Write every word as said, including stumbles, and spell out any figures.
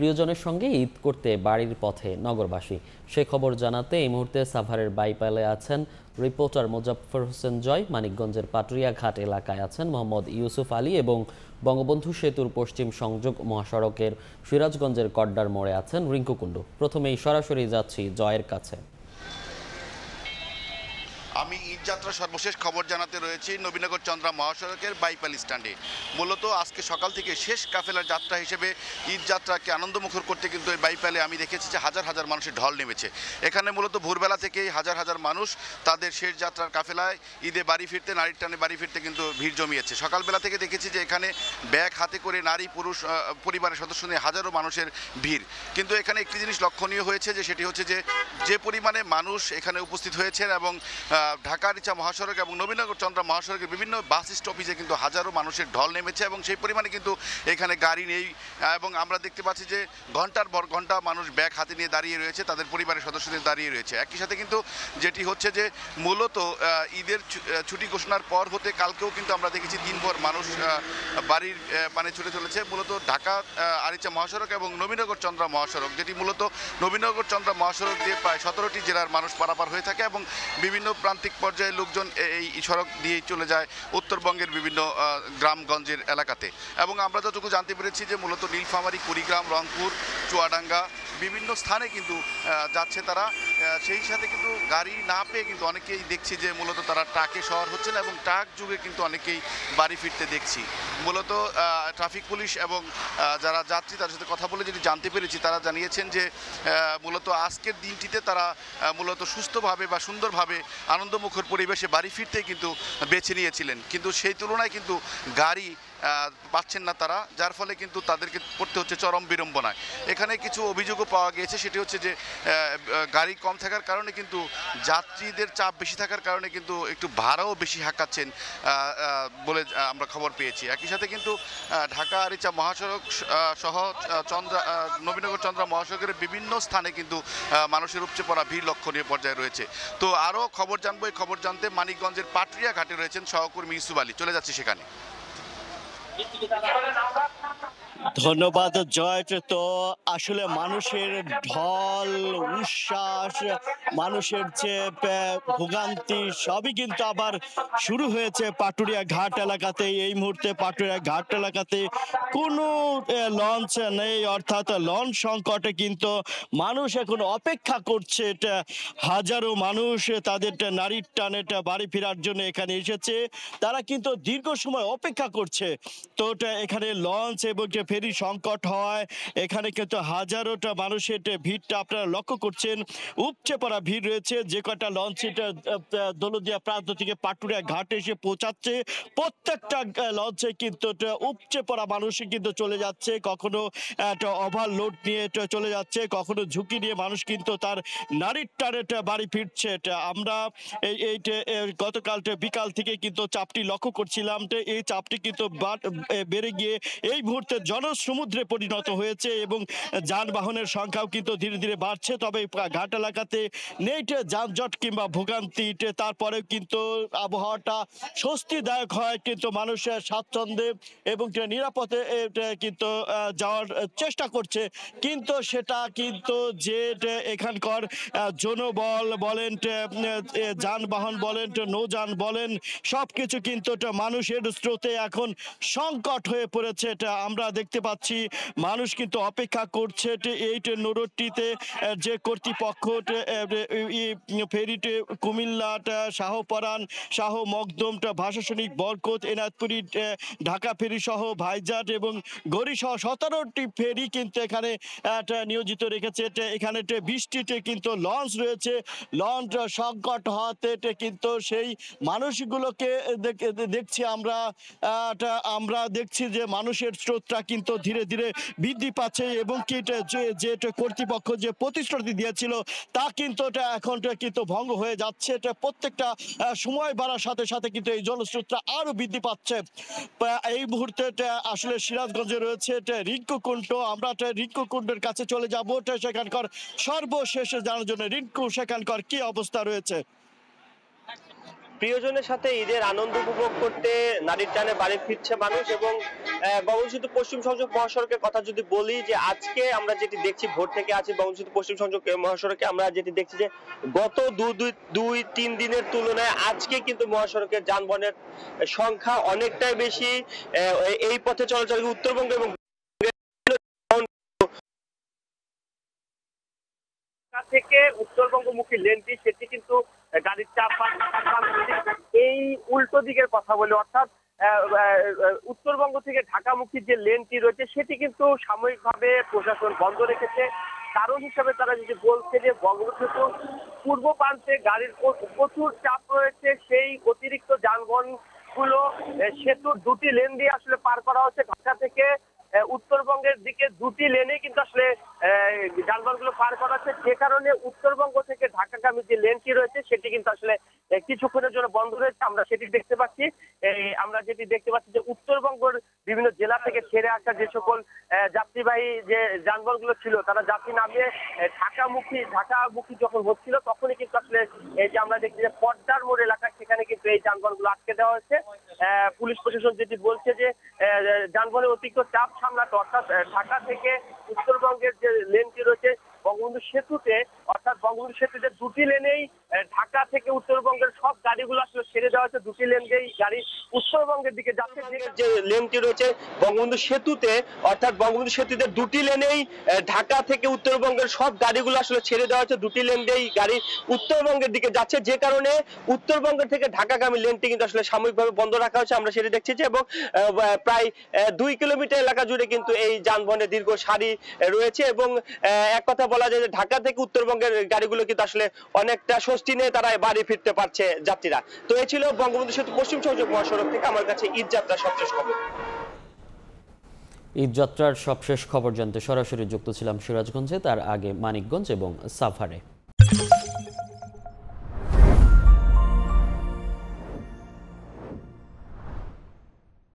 প্রিয়জনের সঙ্গে ঈদ করতে বাড়ির পথে নগরবাসী। সে খবর জানাতে এই মুহূর্তে সাভারের বাইপালে আছেন রিপোর্টার মোজাফফর হোসেন জয়, মানিকগঞ্জের পাটুরিয়া ঘাট এলাকায় আছেন মোহাম্মদ ইউসুফ আলী এবং বঙ্গবন্ধু সেতুর পশ্চিম সংযোগ মহাসড়কের সিরাজগঞ্জের কড্ডার মোড়ে আছেন রিঙ্কু কুণ্ডু। প্রথমেই সরাসরি যাচ্ছি জয়ের কাছে। আমি ঈদ যাত্রা সর্বশেষ খবর জানাতে রয়েছি নবীনগর চন্দ্রা মহাসড়কের বাইপাল স্ট্যান্ডে। মূলত আজকে সকাল থেকে শেষ কাফেলার যাত্রা হিসেবে ঈদ যাত্রাকে আনন্দমুখর করতে কিন্তু এই বাইপালে আমি দেখেছি যে হাজার হাজার মানুষের ঢল নেমেছে। এখানে মূলত ভোরবেলা থেকেই হাজার হাজার মানুষ তাদের শেষ যাত্রার কাফেলায় ঈদে বাড়ি ফিরতে, নারীর টানে বাড়ি ফিরতে কিন্তু ভিড় জমিয়েছে। সকালবেলা থেকে দেখেছি যে এখানে ব্যাগ হাতে করে নারী পুরুষ পরিবারের সদস্য নিয়ে হাজারো মানুষের ভিড়। কিন্তু এখানে একটি জিনিস লক্ষণীয় হয়েছে যে সেটি হচ্ছে যে যে পরিমাণে মানুষ এখানে উপস্থিত হয়েছেন এবং ঢাকার ইচ্ছা মহাসড়ক এবং নবীনগর চন্দ্রা মহাসড়কের বিভিন্ন বাস স্টপেজে কিন্তু হাজারো মানুষের ঢল নেমেছে এবং সেই পরিমাণে কিন্তু এখানে গাড়ি নেই এবং আমরা দেখতে পাচ্ছি যে ঘন্টার পর ঘন্টা মানুষ ব্যাগ হাতে নিয়ে দাঁড়িয়ে রয়েছে, তাদের পরিবারের সদস্যদের দাঁড়িয়ে রয়েছে। একই সাথে কিন্তু যেটি হচ্ছে যে মূলত ঈদের ছুটি ঘোষণার পর হতে কালকেও কিন্তু আমরা দেখেছি দিনভর মানুষ বাড়ির মানে ছুটে চলেছে। মূলত ঢাকা আরিচা মহাসড়ক এবং নবীনগর চন্দ্রা মহাসড়ক, যেটি মূলত নবীনগর চন্দ্রা মহাসড়ক দিয়ে প্রায় সতেরোটি জেলার মানুষ পারাপার হয়ে থাকে এবং বিভিন্ন প্রান্তিক পর্যায়ে লোকজন এই সড়ক দিয়েই চলে যায় উত্তরবঙ্গের বিভিন্ন গ্রামগঞ্জের এলাকাতে। এবং আমরা যতটুকু জানতে পেরেছি যে মূলত নীলফামারী, কুড়িগ্রাম, রংপুর, চুয়াডাঙ্গা বিভিন্ন স্থানে কিন্তু যাচ্ছে তারা। সেই সাথে কিন্তু গাড়ি না পেয়ে কিন্তু অনেকেই দেখছি যে মূলত তারা ট্রাকে সওয়ার হচ্ছেন এবং ট্রাক যুগে কিন্তু অনেকেই বাড়ি ফিরতে দেখছি। মূলত ট্রাফিক পুলিশ এবং যারা যাত্রী তাদের সাথে কথা বলে যেটি জানতে পেরেছি, তারা জানিয়েছেন যে মূলত আজকের দিনটিতে তারা মূলত সুস্থভাবে বা সুন্দরভাবে আনন্দমুখর পরিবেশে বাড়ি ফিরতেই কিন্তু বেছে নিয়েছিলেন, কিন্তু সেই তুলনায় কিন্তু গাড়ি পাচ্ছেন না তারা, যার ফলে কিন্তু তাদেরকে পড়তে হচ্ছে চরম বিড়ম্বনায়। এখানে কিছু অভিযোগও পাওয়া গিয়েছে, সেটি হচ্ছে যে গাড়ি কম থাকার কারণে কিন্তু যাত্রীদের চাপ বেশি থাকার কারণে কিন্তু একটু ভাড়াও বেশি হাঁকাচ্ছেন বলে আমরা খবর পেয়েছি। একই সাথে কিন্তু ঢাকা আরিচা মহাসড়ক সহ চন্দ্রা নবীনগর চন্দ্রা মহাসড়কের বিভিন্ন স্থানে কিন্তু মানুষের উপচে পড়া ভিড় লক্ষণীয় পর্যায়ে রয়েছে। তো আরও খবর জানবো, এই খবর জানতে মানিকগঞ্জের পাটুরিয়া ঘাটে রয়েছেন সহকর্মী ইউসুফ আলী। চলে যাচ্ছি সেখানে। ধন্যবাদ জয়। তো আসলে মানুষের ঢল, উচ্ছ্বাস, মানুষের যে ভোগান্তি সবই কিন্তু আবার শুরু হয়েছে পাটুরিয়া ঘাট এলাকাতে। এই মুহূর্তে পাটুরিয়া ঘাট এলাকাতে কোনো লঞ্চ নেই, অর্থাৎ লঞ্চ সংকটে কিন্তু মানুষ এখন অপেক্ষা করছে। হাজারো মানুষ তাদের নারীর টানে বাড়ি ফেরার জন্য এখানে এসেছে, তারা কিন্তু দীর্ঘ সময় অপেক্ষা করছে। তো এখানে লঞ্চ এবং ফেরি সংকট হয়, এখানে কিন্তু হাজারোটা মানুষের ভিড়টা আপনারা লক্ষ্য করছেন, উপচে পড়া ভিড় রয়েছে। যে কটা লঞ্চ দৌলতদিয়া প্রান্ত থেকে পাটুরিয়া ঘাটে এসে পৌঁছাচ্ছে, প্রত্যেকটা লঞ্চে কিন্তু উপচে পড়া মানুষ কিন্তু চলে যাচ্ছে, কখনো ওভারলোড নিয়ে চলে যাচ্ছে, কখনো ঝুঁকি নিয়ে মানুষ কিন্তু তার নারীর টানে বাড়ি ফিরছে। আমরা এই গতকাল বিকাল থেকে কিন্তু চাপটি লক্ষ্য করছিলাম, এই চাপটি কিন্তু বেড়ে গিয়ে এই মুহূর্তে জনসমুদ্রে পরিণত হয়েছে এবং যানবাহনের সংখ্যাও কিন্তু ধীরে ধীরে বাড়ছে। তবে ঘাট এলাকাতে নেই যানজট কিংবা ভোগান্তি, তারপরেও কিন্তু আবহাওয়াটা স্বস্তিদায়ক হয়, কিন্তু মানুষের স্বাচ্ছন্দ্যে এবং নিরাপদে কিন্তু যাওয়ার চেষ্টা করছে। কিন্তু সেটা কিন্তু যে এখানকার জনবল বলেন, যানবাহন বলেন, নৌযান বলেন, সব কিছু কিন্তু মানুষের স্রোতে এখন সংকট হয়ে পড়েছে। এটা আমরা দেখতে পাচ্ছি, মানুষ কিন্তু অপেক্ষা করছে এই নৌরোডটিতে যে কর্তৃপক্ষ ফেরিতে কুমিল্লাটা শাহপরান, শাহ মকদমটা, ভাষাসনিক বরকত, এনায়তপুরি, ঢাকা ফেরি সহ ভাইজাট এবং গড়ি সহ সতেরোটি ফেরি কিন্তু এখানে নিয়োজিত রেখেছে। এখানে বৃষ্টিতে কিন্তু লঞ্চ রয়েছে, লঞ্চ সংকট হওয়াতে কিন্তু সেই মানুষগুলোকে দেখছি আমরা আমরা দেখছি যে মানুষের স্রোতটা কিন্তু ধীরে ধীরে বৃদ্ধি পাচ্ছে এবং কি যে কর্তৃপক্ষ যে প্রতিশ্রুতি দিয়েছিল তা কিন্তু এখন কিন্তু ভঙ্গ হয়ে যাচ্ছে। এটা প্রত্যেকটা সময় বাড়ার সাথে সাথে কিন্তু এই জলস্রোতটা আরো বৃদ্ধি পাচ্ছে। এই মুহূর্তে আসলে সিরাজগঞ্জে রয়েছে রিঙ্কু কুণ্ড, আমরা রিঙ্কু কুণ্ডের কাছে চলে যাবো সেখানকার সর্বশেষে জানার জন্য। রিঙ্কু, সেখানকার কি অবস্থা রয়েছে? প্রিয়জনের সাথে ঈদের আনন্দ উপভোগ করতে নারীর টানে বাড়ি ফিরছে মানুষ। এবং বঙ্গবন্ধু সেতু পশ্চিম সংযোগ মহাসড়কের কথা যদি বলি, যে আজকে আমরা যেটি দেখছি ভোর থেকে আছি বঙ্গবন্ধু সেতু পশ্চিম সংযোগ মহাসড়কে, আমরা যেটি দেখছি যে গত দুই দুই তিন দিনের তুলনায় আজকে কিন্তু মহাসড়কের যানবাহনের সংখ্যা অনেকটাই বেশি। এই পথে চলাচল উত্তরবঙ্গ এবং থেকে উত্তরবঙ্গমুখী লেনটি সেটি কিন্তু গাড়ির চাপ এই উল্টো দিকের কথা বলে, অর্থাৎ উত্তরবঙ্গ থেকে ঢাকামুখী যে লেনটি রয়েছে সেটি কিন্তু সাময়িকভাবে প্রশাসন বন্ধ রেখেছে। কারণ হিসাবে তারা যদি বলছে যে বঙ্গবন্ধু সেতু পূর্ব প্রান্তে গাড়ির প্রচুর চাপ রয়েছে, সেই অতিরিক্ত যানবাহন গুলো সেতুর দুটি লেন দিয়ে আসলে পার করা হচ্ছে। ঢাকা থেকে উত্তরবঙ্গের দিকে দুটি লেনে কিন্তু আসলে যানবাহনগুলো পার করা হচ্ছে, যে কারণে উত্তরবঙ্গ থেকে ঢাকাগামী যে লেনটি রয়েছে সেটি কিন্তু আসলে কিছুক্ষণের জন্য বন্ধ রয়েছে। আমরা সেটি দেখতে পাচ্ছি আমরা যেটি দেখতে পাচ্ছি যে উত্তরবঙ্গের বিভিন্ন জেলা থেকে ছেড়ে আসা যে সকল যাত্রীবাহী যে যানবাহনগুলো ছিল, তারা যাত্রী নামিয়ে ঢাকামুখী ঢাকামুখী যখন হচ্ছিল তখনই কিন্তু আসলে এই যে আমরা দেখছি যে পদ্মার মোড় এলাকায় সেখানে কিন্তু এই যানবাহনগুলো আটকে দেওয়া হয়েছে। পুলিশ প্রশাসন যেটি বলছে যে যানবাহনের অতিরিক্ত চাপ সামলাতে, অর্থাৎ ঢাকা থেকে উত্তরবঙ্গের যে লেনটি রয়েছে বঙ্গবন্ধু সেতুতে, অর্থাৎ বঙ্গবন্ধু সেতুতে দুটি লেনেই ঢাকা থেকে উত্তরবঙ্গের সব গাড়িগুলো আসলে ছেড়ে দেওয়া হচ্ছে। দুটি লেন দিয়েই গাড়ি উত্তরবঙ্গের দিকে যাচ্ছে। যে লেনটি রয়েছে বঙ্গবন্ধু সেতুতে, অর্থাৎ বঙ্গবন্ধু সেতুতে দুটি লেনেই ঢাকা থেকে উত্তরবঙ্গের সব গাড়িগুলো আসলে ছেড়ে দেওয়া হচ্ছে। দুটি লেন দিয়েই গাড়ি উত্তরবঙ্গের দিকে যাচ্ছে, যে কারণে উত্তরবঙ্গ থেকে ঢাকাগামী লেনটি কিন্তু আসলে সাময়িকভাবে বন্ধ রাখা হয়েছে। আমরা সেটি দেখছি যে এবং প্রায় দুই কিলোমিটার এলাকা জুড়ে কিন্তু এই যানবাহনের দীর্ঘ সারি রয়েছে। এবং এক কথা বলা যায় যে ঢাকা থেকে উত্তরবঙ্গের গাড়িগুলো কিন্তু আসলে অনেকটা স্বস্তি নিয়ে তারা বাড়ি ফিরতে পারছে যাত্রীরা। তো এই ছিল বঙ্গবন্ধু সেতু পশ্চিম সংযোগ মহাসড়ক থেকে আমার কাছে ঈদ যাত্রার সবশেষ খবর। ঈদ যাত্রার সবশেষ খবর জানতে সরাসরি যুক্ত ছিলাম সিরাজগঞ্জে, তার আগে মানিকগঞ্জ এবং সাভারে।